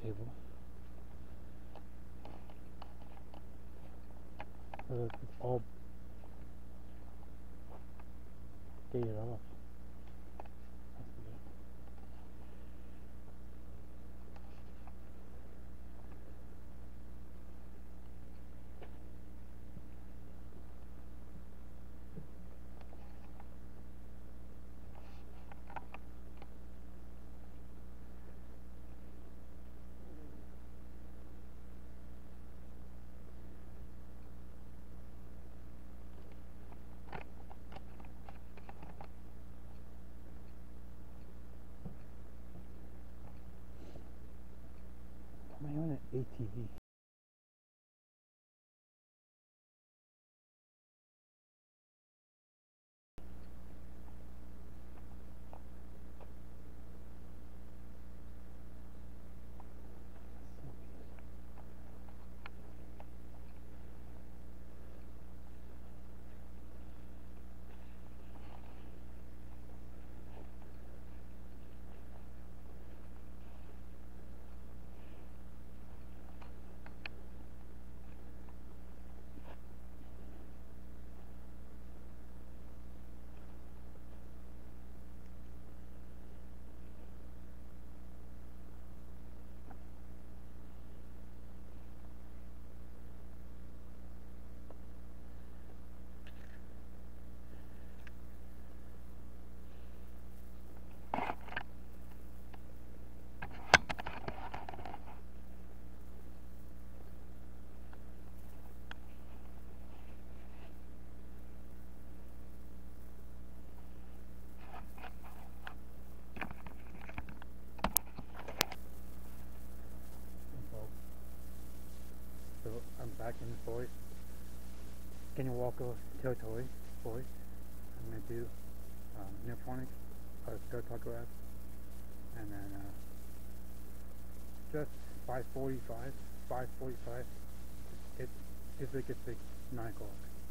table. So it's all gated off. I own an ATV. So I'm back in the forest. Can you walk over territory forest? I'm going to do neurophonics or photograph, and then just 5:45. It's like it's like 9 o'clock.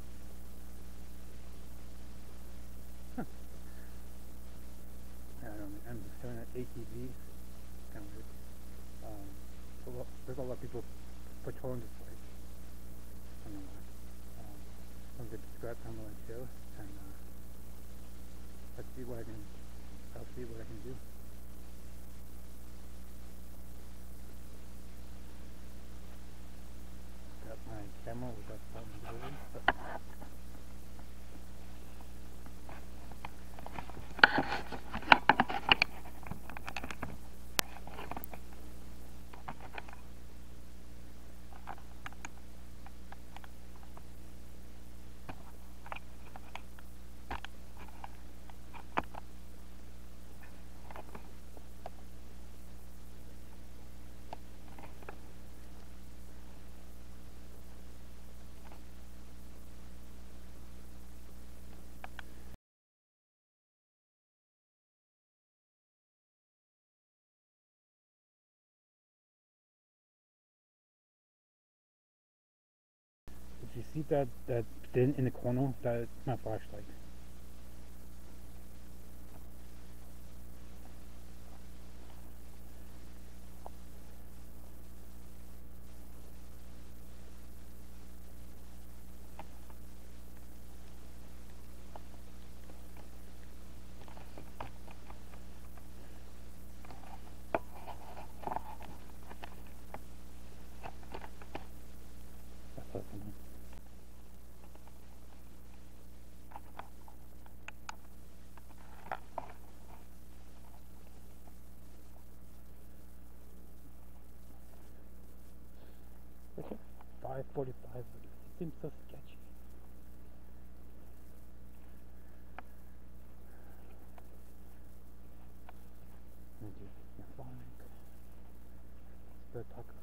I'm just doing an ATV. Kind of weird. There's a lot of people patrolling this place. I don't know why. I'm going to describe how I'm going to show, and I'll see what I can do. Got my camera without something to do. Did you see that thing in the corner? That's my flashlight. That's awesome. Okay, 5:45. It seems so sketchy. I'm gonna do neurophonic, photograph.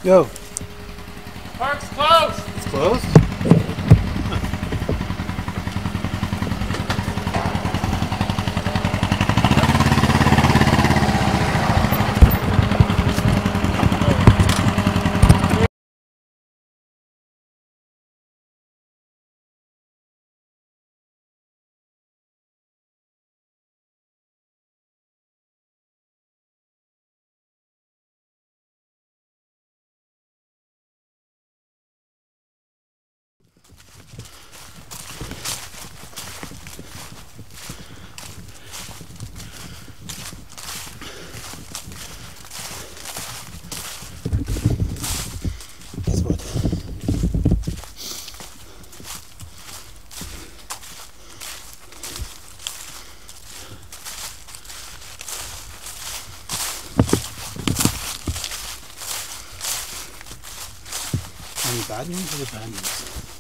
Yo. Park's closed! It's closed? Guess what? Any bad news or the bad news?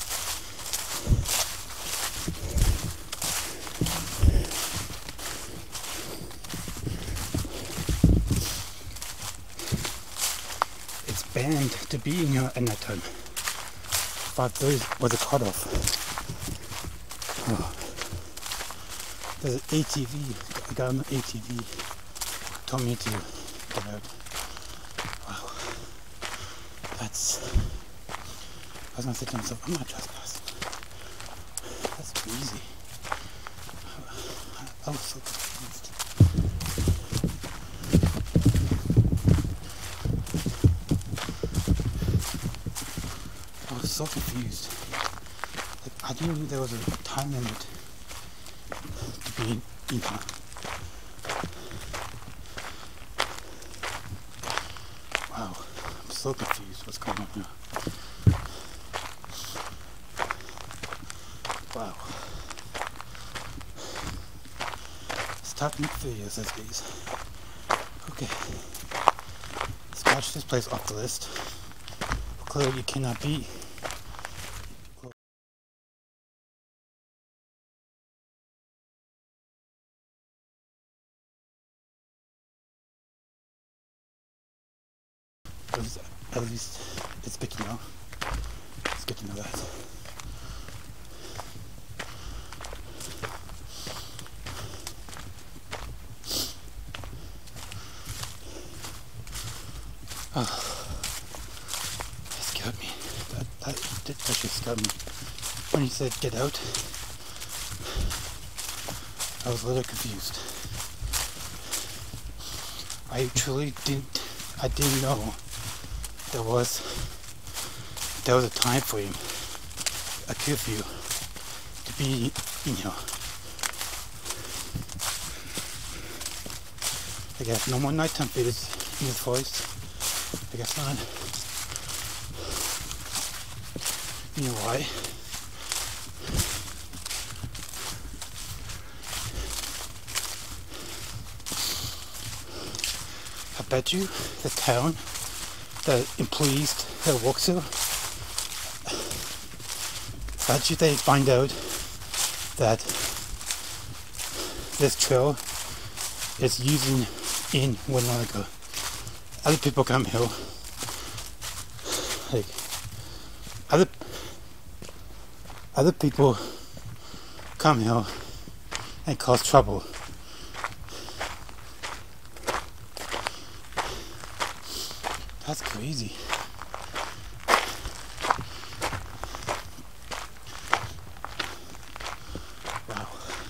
It's banned to be in here at night time. 5:30 was a cutoff. Oh. There's an ATV, a guy on the ATV told me to get out. Wow. That's... I was gonna say to myself, I'm not trespassing. That's crazy. I was so confused. I was so confused. Like, I didn't know there was a time limit to be in here. Wow, I'm so confused what's going on here. Wow. Stop me videos these days. Okay. Scratch this place off the list. Clearly you cannot be. At least it's good to know. It's good to know that. Oh, that scared me. That actually scared me. When he said get out, I was a little confused. I truly didn't know there was a time frame, a curfew to be in here. I guess no more nighttime videos in this voice. I guess not. You know why? I bet you the town, the employees that work here, I bet you they find out that this trail is using in Winnetka. Other people come here, like other people come here and cause trouble. That's crazy. Wow.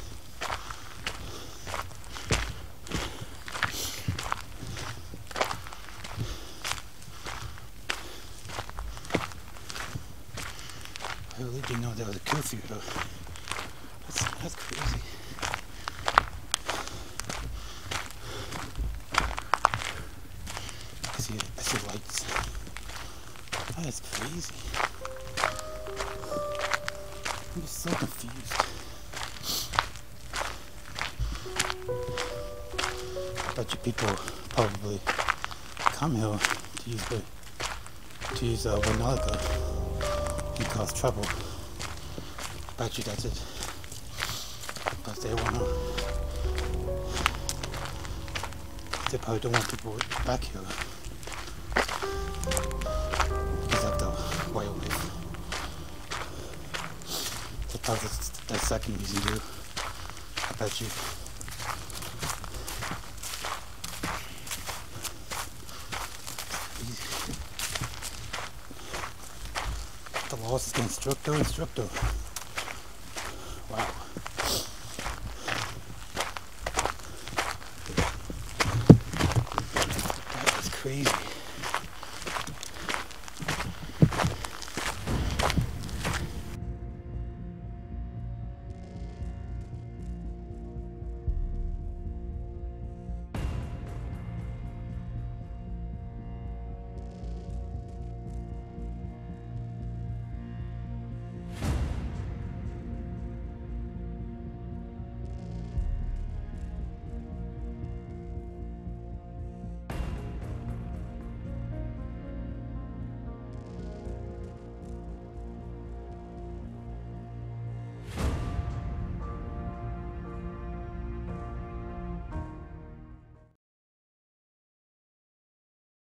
I really didn't know there was a curfew though. That's crazy. I see lights. That is crazy. I'm just so confused. I bet you people probably come here to use Winnetka and cause trouble. I bet you that's it. But they probably don't want people back here. How's this second easy do? I bet you. The loss is getting instructor.